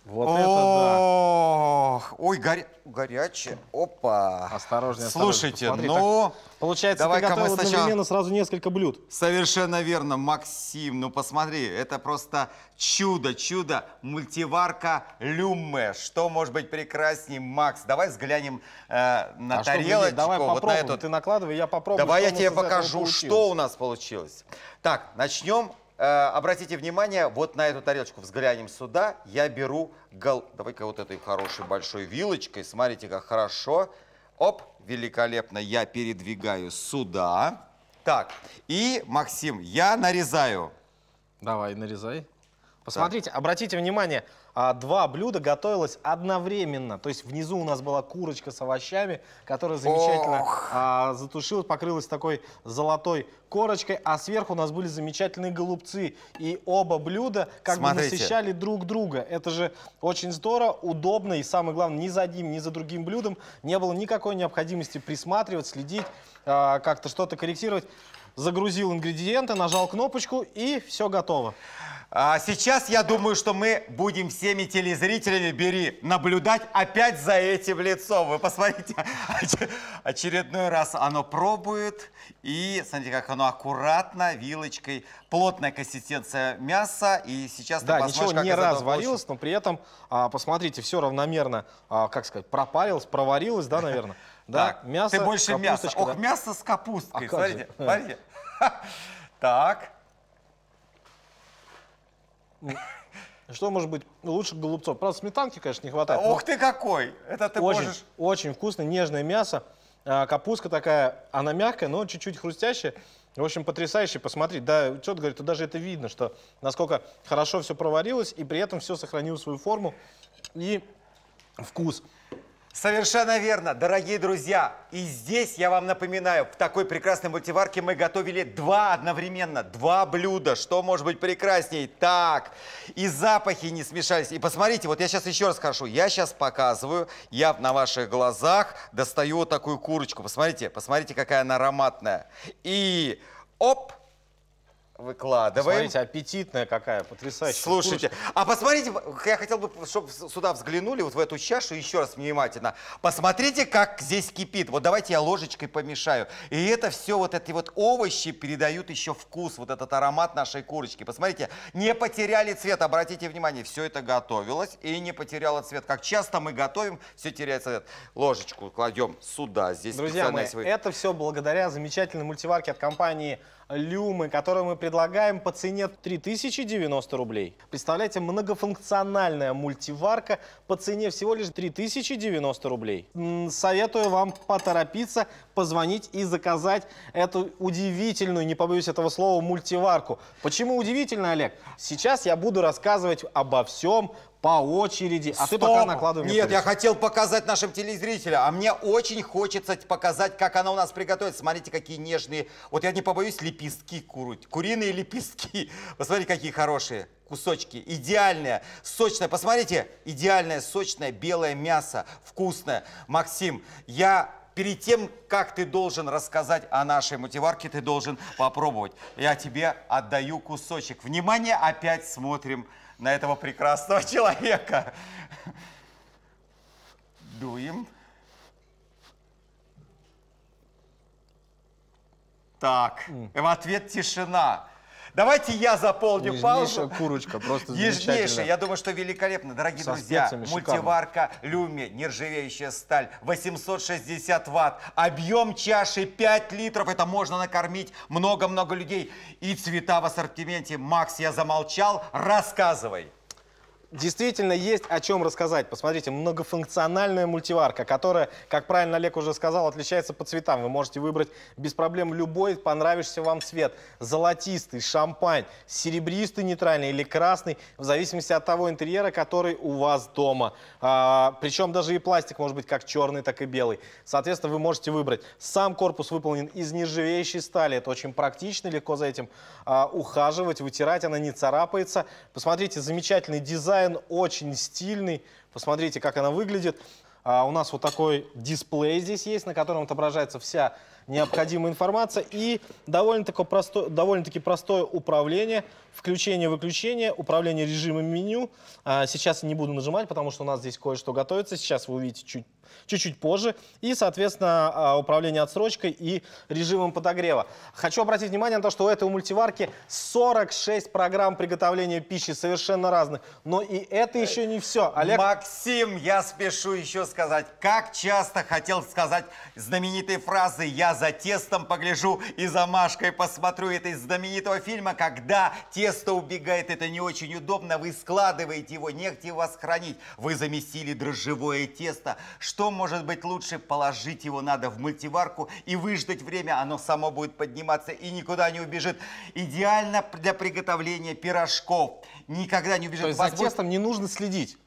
Вот это да. Ой, горячее. Опа. Осторожнее, Слушайте, осторожнее. ну... Получается, ты давай-ка готовил мы сначала... одновременно сразу несколько блюд. Совершенно верно, Максим. Ну посмотри, это просто чудо, мультиварка Люме. Что может быть прекрасней, Макс? Давай взглянем на тарелочку. Давай вот попробуем. на эту... Ты накладывай, я попробую. Давай я тебе покажу, что у нас получилось. Так, начнем. Обратите внимание, вот на эту тарелочку взглянем сюда. Я беру, давай-ка вот этой хорошей большой вилочкой. Смотрите, как хорошо. Оп, великолепно. Я передвигаю сюда. Так, и, Максим, я нарезаю. Давай, нарезай. Посмотрите, обратите внимание, два блюда готовилось одновременно. То есть внизу у нас была курочка с овощами, которая замечательно затушилась, покрылась такой золотой корочкой, а сверху у нас были замечательные голубцы. И оба блюда как бы насыщали друг друга. Это же очень здорово, удобно и, самое главное, ни за одним, ни за другим блюдом не было никакой необходимости присматривать, следить, как-то что-то корректировать. Загрузил ингредиенты, нажал кнопочку и все готово. Сейчас я думаю, что мы будем всеми телезрителями наблюдать опять за этим лицом. Вы посмотрите, очередной раз оно пробует. И смотрите, как оно аккуратно, вилочкой. Плотная консистенция мяса. И сейчас ты посмотришь, ничего как не разварилось, но при этом, посмотрите, все равномерно, как сказать, пропарилось, проварилось, да, наверное? Да, так, мясо, ты больше мяса. да? Ох, мясо с капусткой. Смотрите, смотрите. Так. Что может быть лучше голубцов? Правда, сметанки, конечно, не хватает. Ух ты какой! Это ты можешь... Очень вкусное, нежное мясо. Капустка такая, она мягкая, но чуть-чуть хрустящая. В общем, потрясающе. Посмотри, да, что ты говоришь, тут даже это видно, что насколько хорошо все проварилось, и при этом все сохранило свою форму и вкус. Совершенно верно, дорогие друзья. И здесь я вам напоминаю, в такой прекрасной мультиварке мы готовили одновременно два блюда. Что может быть прекрасней? Так, и запахи не смешались. И посмотрите, вот я сейчас еще раз хорошо. Я сейчас показываю, я на ваших глазах достаю вот такую курочку. Посмотрите, посмотрите, какая она ароматная. И оп! Выкладываем. Смотрите, аппетитная какая, потрясающая. Слушайте, а посмотрите, я хотел бы, чтобы сюда взглянули, вот в эту чашу, еще раз внимательно. Посмотрите, как здесь кипит. Вот давайте я ложечкой помешаю. И это все, вот эти вот овощи передают еще вкус, вот этот аромат нашей курочки. Посмотрите, не потеряли цвет, обратите внимание, все это готовилось и не потеряло цвет. Как часто мы готовим, все теряет цвет. Ложечку кладем сюда, здесь. Друзья мои, это все благодаря замечательной мультиварке от компании Люмы, которую мы предлагаем по цене 3090 рублей. Представляете, многофункциональная мультиварка по цене всего лишь 3090 рублей. Советую вам поторопиться, позвонить и заказать эту удивительную, не побоюсь этого слова, мультиварку. Почему удивительно, Олег? Сейчас я буду рассказывать обо всем по очереди, а ты пока накладывай. Нет, я хотел показать нашим телезрителям, а мне очень хочется показать, как она у нас приготовится. Смотрите, какие нежные, вот я не побоюсь, лепестки куриные лепестки. Посмотрите, какие хорошие кусочки, идеальное, сочное. Посмотрите, идеальное, сочное, белое мясо, вкусное. Максим, перед тем, как ты должен рассказать о нашей мультиварке, ты должен попробовать. Я тебе отдаю кусочек. Внимание, опять смотрим на этого прекрасного человека. Дуем. Так, в ответ тишина. Давайте я заполню паузу. Нежнейшая курочка, просто Нежнейшая. Я думаю, что великолепно. Дорогие друзья, мультиварка Люме, нержавеющая сталь, 860 ватт, объем чаши 5 литров. Это можно накормить много-много людей. И цвета в ассортименте. Макс, я замолчал. Рассказывай. Действительно есть о чем рассказать. Посмотрите, многофункциональная мультиварка, которая, как правильно Олег уже сказал, отличается по цветам. Вы можете выбрать без проблем любой понравившийся вам цвет. Золотистый, шампань, серебристый, нейтральный или красный, в зависимости от того интерьера, который у вас дома. Причем даже и пластик может быть как черный, так и белый. Соответственно, вы можете выбрать. Сам корпус выполнен из нержавеющей стали. Это очень практично, легко за этим ухаживать, вытирать, она не царапается. Посмотрите, замечательный дизайн. Очень стильный. Посмотрите, как она выглядит. У нас вот такой дисплей здесь есть, на котором отображается вся необходимая информация и довольно-таки простое управление, включение-выключение, управление режимом меню. Сейчас не буду нажимать, потому что у нас здесь кое-что готовится. Сейчас вы увидите чуть-чуть позже. И, соответственно, управление отсрочкой и режимом подогрева. Хочу обратить внимание на то, что у этой мультиварки 46 программ приготовления пищи совершенно разных. Но и это еще не все. Олег... Максим, я спешу еще сказать, как часто хотел сказать знаменитые фразы «Я за тестом погляжу и за Машкой посмотрю». Это из знаменитого фильма, когда тесто убегает, это не очень удобно, вы складываете его, негде вас хранить. Вы замесили дрожжевое тесто. Что может быть лучше? Положить его надо в мультиварку и выждать время, оно само будет подниматься и никуда не убежит. Идеально для приготовления пирожков. Никогда не убежит. То есть за тестом не нужно следить?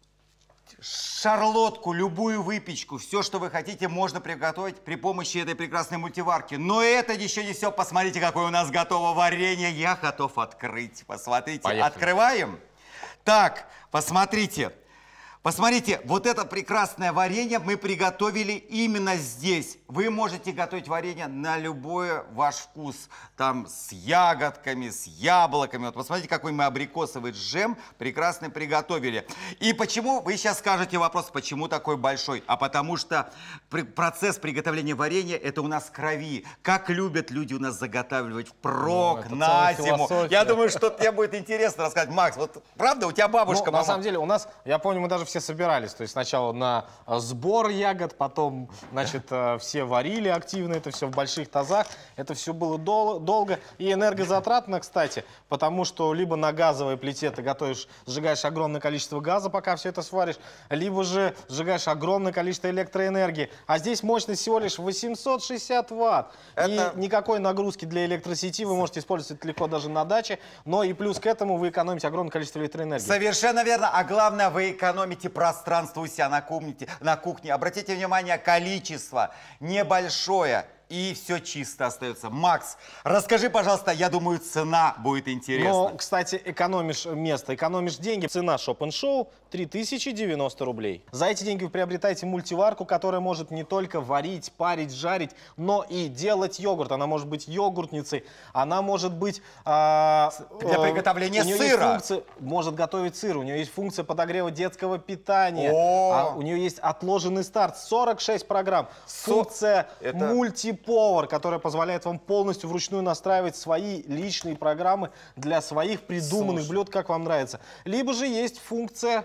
Шарлотку, любую выпечку, все, что вы хотите, можно приготовить при помощи этой прекрасной мультиварки. Но это еще не все. Посмотрите, какое у нас готово варенье. Я готов открыть. Посмотрите. Поехали. Открываем. Так, посмотрите. Посмотрите, вот это прекрасное варенье мы приготовили именно здесь. Вы можете готовить варенье на любой ваш вкус. Там с ягодками, с яблоками. Вот посмотрите, какой мы абрикосовый джем прекрасно приготовили. И почему, вы сейчас скажете вопрос, почему такой большой? А потому что процесс приготовления варенья, это у нас в крови. Как любят люди у нас заготавливать впрок, на зиму. Я думаю, что тебе будет интересно рассказать. Макс, вот правда, у тебя бабушка, на самом деле, у нас, я помню, мы даже все собирались. То есть сначала на сбор ягод, потом, значит, все варили активно это все в больших тазах. Это все было долго и энергозатратно, кстати, потому что либо на газовой плите ты готовишь, сжигаешь огромное количество газа, пока все это сваришь, либо же сжигаешь огромное количество электроэнергии. А здесь мощность всего лишь 860 ватт. И никакой нагрузки для электросети вы можете использовать легко даже на даче, но и плюс к этому вы экономите огромное количество электроэнергии. Совершенно верно. А главное, вы экономите пространство у себя на кухне. Обратите внимание, количество небольшое. И все чисто остается. Макс, расскажи, пожалуйста, я думаю, цена будет интересна. Но, кстати, экономишь место, экономишь деньги. Цена Shop & Show 3090 рублей. За эти деньги вы приобретаете мультиварку, которая может не только варить, парить, жарить, но и делать йогурт. Она может быть йогуртницей, она может быть... для приготовления сыра. Может готовить сыр, у нее есть функция подогрева детского питания. У нее есть отложенный старт, 46 программ. Функция мультиповар, которая позволяет вам полностью вручную настраивать свои личные программы для своих придуманных блюд, как вам нравится. Либо же есть функция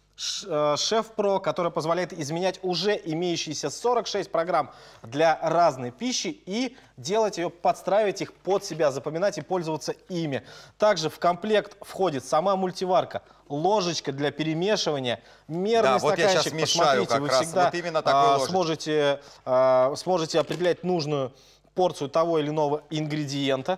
Шеф Про, которая позволяет изменять уже имеющиеся 46 программ для разной пищи и делать ее, подстраивать их под себя, запоминать и пользоваться ими. Также в комплект входит сама мультиварка, ложечка для перемешивания, мерный стаканчик. Вот посмотрите, вы всегда вот сможете определять нужную порцию того или иного ингредиента.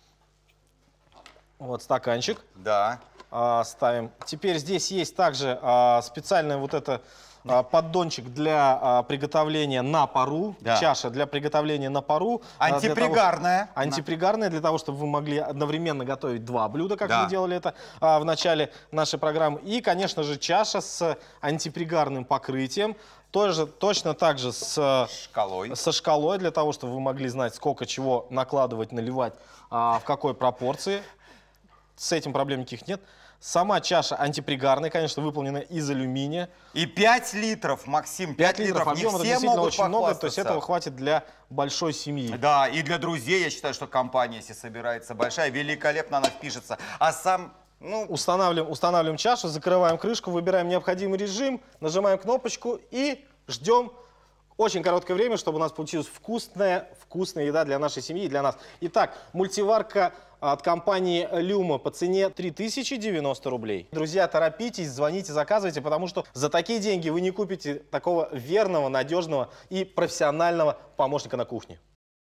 Вот стаканчик. Да. Ставим. Теперь здесь есть также специальный вот это поддончик для приготовления на пару, чаша для приготовления на пару. Антипригарная. Антипригарная, для того, чтобы вы могли одновременно готовить два блюда, как мы делали это в начале нашей программы. И, конечно же, чаша с антипригарным покрытием. Точно так же со шкалой, для того, чтобы вы могли знать, сколько чего накладывать, наливать, в какой пропорции. С этим проблем никаких нет. Сама чаша антипригарная, конечно, выполнена из алюминия. И 5 литров, Максим, 5 литров. Объем, это действительно очень много, то есть этого хватит для большой семьи. Да, и для друзей, я считаю, что компания, если собирается большая, великолепно она впишется. А сам... Устанавливаем чашу, закрываем крышку, выбираем необходимый режим, нажимаем кнопочку и ждем очень короткое время, чтобы у нас получилась вкусная еда для нашей семьи и для нас. Итак, мультиварка от компании Люма по цене 3090 рублей. Друзья, торопитесь, звоните, заказывайте, потому что за такие деньги вы не купите такого верного, надежного и профессионального помощника на кухне.